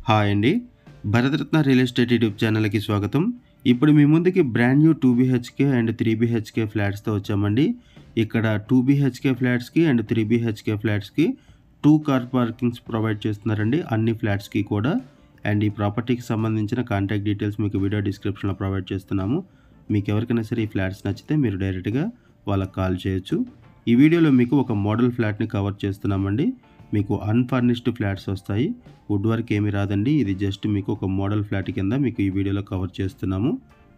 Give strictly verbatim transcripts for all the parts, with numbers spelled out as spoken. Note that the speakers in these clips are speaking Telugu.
హాయ్ అండి, భరతరత్న రియల్ ఎస్టేట్ యూట్యూబ్ ఛానల్కి స్వాగతం. ఇప్పుడు మీ ముందుకి brand new two BHK and three BHK ఫ్లాట్స్తో వచ్చామండి. ఇక్కడ టూ బీహెచ్కే ఫ్లాట్స్కి అండ్ త్రీ బీహెచ్కే ఫ్లాట్స్కి టూ కార్ పార్కింగ్స్ ప్రొవైడ్ చేస్తున్నారండి అన్ని ఫ్లాట్స్కి కూడా. అండ్ ఈ ప్రాపర్టీకి సంబంధించిన కాంటాక్ట్ డీటెయిల్స్ మీకు వీడియో డిస్క్రిప్షన్లో ప్రొవైడ్ చేస్తున్నాము. మీకు ఎవరికైనా సరే ఈ ఫ్లాట్స్ నచ్చితే మీరు డైరెక్ట్గా వాళ్ళకి కాల్ చేయొచ్చు. ఈ వీడియోలో మీకు ఒక మోడల్ ఫ్లాట్ని కవర్ చేస్తున్నామండి. మీకు అన్ఫర్నిష్డ్ ఫ్లాట్స్ వస్తాయి, వుడ్ వర్క్ ఏమీ రాదండి. ఇది జస్ట్ మీకు ఒక మోడల్ ఫ్లాట్ కింద మీకు ఈ వీడియోలో కవర్ చేస్తున్నాము.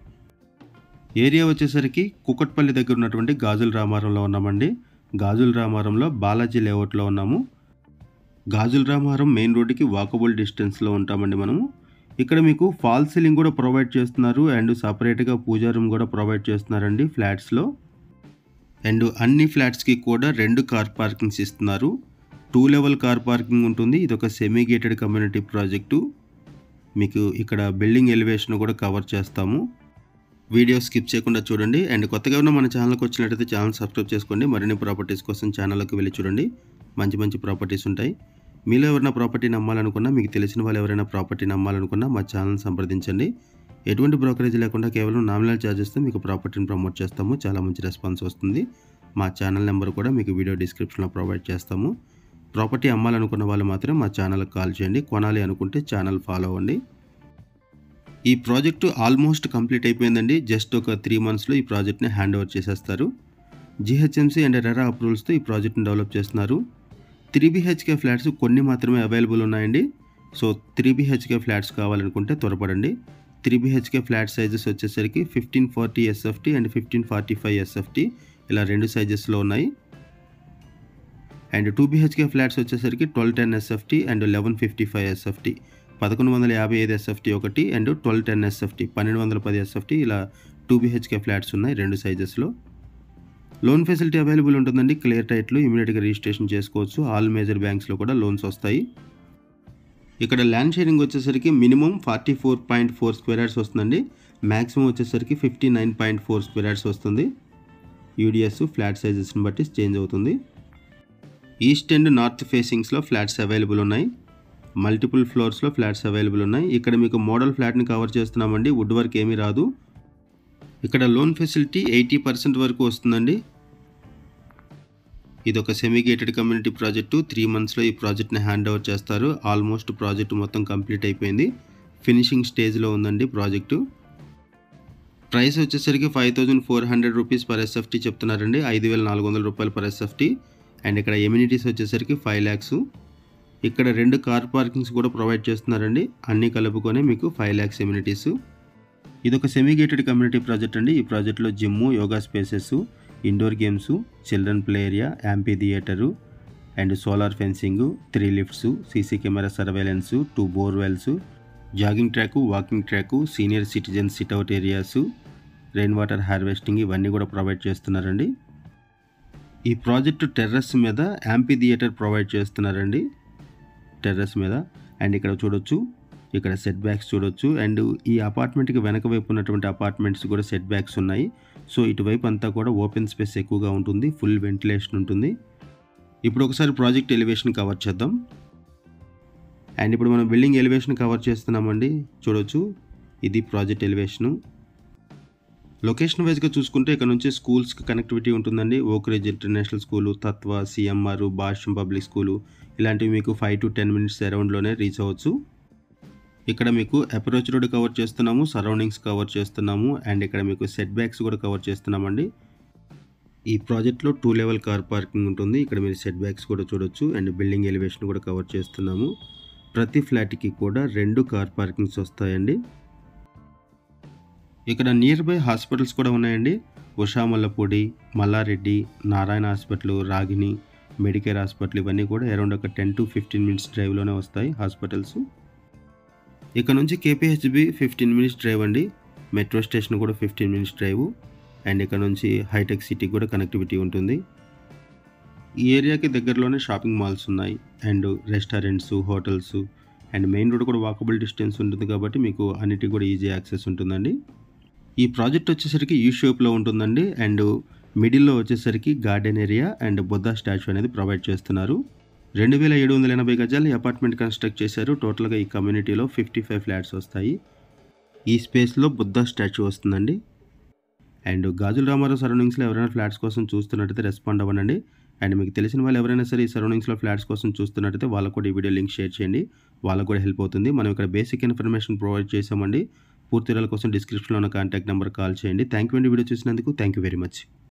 ఏరియా వచ్చేసరికి కుకట్పల్లి దగ్గర ఉన్నటువంటి గాజుల రామారంలో ఉన్నామండి. గాజుల రామారంలో బాలాజీ లేఅవుట్లో ఉన్నాము. గాజుల రామారం మెయిన్ రోడ్డుకి వాకబుల్ డిస్టెన్స్లో ఉంటామండి మనము. ఇక్కడ మీకు ఫాల్ సీలింగ్ కూడా ప్రొవైడ్ చేస్తున్నారు అండ్ సపరేట్గా పూజా రూమ్ కూడా ప్రొవైడ్ చేస్తున్నారండి ఫ్లాట్స్లో. అండ్ అన్ని ఫ్లాట్స్కి కూడా రెండు కార్ పార్కింగ్స్ ఇస్తున్నారు. టూ లెవెల్ కార్ పార్కింగ్ ఉంటుంది. ఇది ఒక సెమీ గేటెడ్ కమ్యూనిటీ ప్రాజెక్టు. మీకు ఇక్కడ బిల్డింగ్ ఎలివేషన్ కూడా కవర్ చేస్తాము. వీడియో స్కిప్ చేయకుండా చూడండి. అండ్ కొత్తగా ఉన్న మన ఛానల్కి వచ్చినట్టయితే ఛానల్ సబ్స్క్రైబ్ చేసుకోండి. మరిన్ని ప్రాపర్టీస్ కోసం ఛానల్కి వెళ్ళి చూడండి, మంచి మంచి ప్రాపర్టీస్ ఉంటాయి. మీలో ఎవరైనా ప్రాపర్టీ నమ్మాలనుకున్నా, మీకు తెలిసిన వాళ్ళు ఎవరైనా ప్రాపర్టీ నమ్మాలనుకున్నా మా ఛానల్ సంప్రదించండి. ఎటువంటి బ్రోకరేజ్ లేకుండా కేవలం నామినల్ ఛార్జెస్తో మీకు ప్రాపర్టీని ప్రమోట్ చేస్తాము. చాలా మంచి రెస్పాన్స్ వస్తుంది. మా ఛానల్ నెంబర్ కూడా మీకు వీడియో డిస్క్రిప్షన్లో ప్రొవైడ్ చేస్తాము. ప్రాపర్టీ అమ్మాలనుకున్న వాళ్ళు మాత్రం మా ఛానల్కి కాల్ చేయండి. కొనాలి అనుకుంటే ఛానల్ ఫాలో అవ్వండి. ఈ ప్రాజెక్టు ఆల్మోస్ట్ కంప్లీట్ అయిపోయిందండి. జస్ట్ ఒక త్రీ మంత్స్లో ఈ ప్రాజెక్ట్ని హ్యాండ్ ఓవర్ చేసేస్తారు. జీహెచ్ఎంసీ అండ్ రెరా అప్రూవల్స్తో ఈ ప్రాజెక్ట్ని డెవలప్ చేస్తున్నారు. త్రీ బీహెచ్కే ఫ్లాట్స్ కొన్ని మాత్రమే అవైలబుల్ ఉన్నాయండి. సో త్రీ బీహెచ్కే ఫ్లాట్స్ కావాలనుకుంటే త్వరపడండి. త్రీ బీహెచ్కే ఫ్లాట్ సైజెస్ వచ్చేసరికి fifteen forty SFT and fifteen forty five SFT ఇలా రెండు సైజెస్లో ఉన్నాయి. అండ్ టూ బీహెచ్కే ఫ్లాట్స్ వచ్చేసరికి twelve ten SFT and eleven fifty five SFT, పదకొండు వందల యాభై ఐదు ఎస్ఎఫ్టీ ఒకటి అండ్ ట్వెల్వ్ టెన్ ఎస్ఎఫ్టీ, పన్నెండు వందల పది ఎస్ఎఫ్టీ ఇలా టూ బీహెచ్కే ఫ్లాట్స్ ఉన్నాయి రెండు సైజెస్లో. లోన్ ఫెసిలిటీ అవైలబుల్ ఉంటుందండి. క్లియర్ టైట్లు ఇమీడియట్గా రిజిస్ట్రేషన్ చేసుకోవచ్చు. ఆల్ మేజర్ బ్యాంక్స్లో కూడా లోన్స్ వస్తాయి. ఇక్కడ ల్యాండ్ షేరింగ్ వచ్చేసరికి minimum forty four point four square yards వస్తుందండి. మ్యాక్సిమం వచ్చేసరికి fifty nine point four square yards వస్తుంది. యూడిఎస్ ఫ్లాట్ సైజెస్ని బట్టి చేంజ్ అవుతుంది. ఈస్ట్ అండ్ నార్త్ ఫేసింగ్స్లో ఫ్లాట్స్ అవైలబుల్ ఉన్నాయి. మల్టిపుల్ ఫ్లోర్స్లో ఫ్లాట్స్ అవైలబుల్ ఉన్నాయి. ఇక్కడ మీకు మోడల్ ఫ్లాట్ని కవర్ చేస్తున్నామండి. వుడ్ వర్క్ ఏమీ రాదు. ఇక్కడ లోన్ ఫెసిలిటీ ఎయిటీ పర్సెంట్ వరకు వస్తుందండి. ఇది ఒక semi gated community project. Three మంత్స్లో ఈ ప్రాజెక్ట్ని హ్యాండ్ ఓవర్ చేస్తారు. ఆల్మోస్ట్ ప్రాజెక్టు మొత్తం కంప్లీట్ అయిపోయింది. ఫినిషింగ్ స్టేజ్లో ఉందండి ప్రాజెక్టు. ప్రైస్ వచ్చేసరికి five thousand four hundred rupees per SFT చెప్తున్నారండి. ఐదు వేల నాలుగు వందల రూపాయలు పర్ ఎస్ఎఫ్టీ. అండ్ ఇక్కడ ఎమ్యూనిటీస్ వచ్చేసరికి ఫైవ్ ల్యాక్స్. ఇక్కడ రెండు కార్ పార్కింగ్స్ కూడా ప్రొవైడ్ చేస్తున్నారండి. అన్నీ కలుపుకొని మీకు ఫైవ్ ల్యాక్స్ ఎమ్యూనిటీస్. ఇది ఒక సెమీ గేటెడ్ కమ్యూనిటీ ప్రాజెక్ట్ అండి. ఈ ప్రాజెక్ట్లో gym, yoga spaces, indoor games, children play area, amphitheatre and solar fencing, three lifts, CC camera surveillance, two borewells, jogging track, walking track, senior citizen sit out areas, rain water harvesting ఇవన్నీ కూడా ప్రొవైడ్ చేస్తున్నారండి. ఈ ప్రాజెక్టు టెర్రస్ మీద యాంపీ థియేటర్ ప్రొవైడ్ చేస్తున్నారండి. టెర్రస్ మీద అండ్ ఇక్కడ చూడొచ్చు, ఇక్కడ సెట్ బ్యాక్స్ చూడొచ్చు. అండ్ ఈ అపార్ట్మెంట్కి వెనక వైపు ఉన్నటువంటి అపార్ట్మెంట్స్ కూడా సెట్ బ్యాక్స్ ఉన్నాయి. సో ఇటువైపు అంతా కూడా ఓపెన్ స్పేస్ ఎక్కువగా ఉంటుంది, ఫుల్ వెంటిలేషన్ ఉంటుంది. ఇప్పుడు ఒకసారి ప్రాజెక్ట్ ఎలివేషన్ కవర్ చేద్దాం. అండ్ ఇప్పుడు మనం బిల్డింగ్ ఎలివేషన్ కవర్ చేస్తున్నామండి. చూడొచ్చు, ఇది ప్రాజెక్ట్ ఎలివేషను. లొకేషన్ వైజ్గా చూసుకుంటే ఇక్కడ నుంచి స్కూల్స్కి కనెక్టివిటీ ఉంటుందండి. Oakridge international school, Tattva, CMR, Bhashyam public school ఇలాంటివి మీకు ఫైవ్ టు టెన్ మినిట్స్ అరౌండ్లోనే రీచ్ అవ్వచ్చు. ఇక్కడ మీకు అప్రోచ్ రోడ్ కవర్ చేస్తున్నాము, సరౌండింగ్స్ కవర్ చేస్తున్నాము అండ్ ఇక్కడ మీకు సెట్ బ్యాక్స్ కూడా కవర్ చేస్తున్నామండి. ఈ ప్రాజెక్ట్లో టూ లెవెల్ కార్ పార్కింగ్ ఉంటుంది. ఇక్కడ మీరు సెట్ బ్యాక్స్ కూడా చూడొచ్చు అండ్ బిల్డింగ్ ఎలివేషన్ కూడా కవర్ చేస్తున్నాము. ప్రతి ఫ్లాట్కి కూడా రెండు కార్ పార్కింగ్స్ వస్తాయండి. ఇక్కడ నియర్ బై హాస్పిటల్స్ కూడా ఉన్నాయండి. Usha Mallapudi, Mallareddy, Narayana hospital, Ragini, Medicare hospital ఇవన్నీ కూడా అరౌండ్ ఒక టెన్ టు ఫిఫ్టీన్ మినిట్స్ డ్రైవ్లోనే వస్తాయి హాస్పిటల్స్. ఇక్కడ నుంచి కేపీహెచ్బి ఫిఫ్టీన్ మినిట్స్ డ్రైవ్ అండి. మెట్రో స్టేషన్ కూడా ఫిఫ్టీన్ మినిట్స్ డ్రైవ్ అండ్ ఇక్కడ నుంచి హైటెక్ సిటీకి కూడా కనెక్టివిటీ ఉంటుంది. ఈ ఏరియాకి దగ్గరలోనే షాపింగ్ మాల్స్ ఉన్నాయి and restaurants, hotels and main road కూడా వాకబుల్ డిస్టెన్స్ ఉంటుంది కాబట్టి మీకు అన్నిటికీ కూడా ఈజీ యాక్సెస్ ఉంటుందండి. ఈ ప్రాజెక్ట్ వచ్చేసరికి యూ షేప్లో ఉంటుందండి అండ్ మిడిల్లో వచ్చేసరికి garden area and Buddha statue అనేది ప్రొవైడ్ చేస్తున్నారు. రెండు వేల ఏడు వందల ఎనభై గజాల అపార్ట్మెంట్ కన్స్ట్రక్ట్ చేశారు. టోటల్గా ఈ కమ్యూనిటీలో ఫిఫ్టీ ఫైవ్ ఫ్లాట్స్ వస్తాయి. ఈ స్పేస్లో బుద్ధ స్టాచ్యూ వస్తుందండి. అండ్ గాజుల రామారావు సరౌండింగ్స్లో ఎవరైనా ఫ్లాట్స్ కోసం చూస్తున్నట్టయితే రెస్పాండ్ అవ్వండి. అండ్ మీకు తెలిసిన వాళ్ళు ఎవరైనా సరే ఈ సరౌండింగ్స్లో ఫ్లాట్స్ కోసం చూస్తున్నట్టయితే వాళ్ళకు కూడా ఈ వీడియో లింక్ షేర్ చేయండి. వాళ్ళకు కూడా హెల్ప్ అవుతుంది. మనం ఇక్కడ బేసిక్ ఇన్ఫర్మేషన్ ప్రొవైడ్ చేసామండి. పూర్తి వివరాల కోసం డిస్క్రిప్షన్లో ఉన్న కాంటాక్ట్ నెంబర్ కాల్ చేయండి. థ్యాంక్ యూ అండి వీడియో చూసినందుకు. Thank you very much.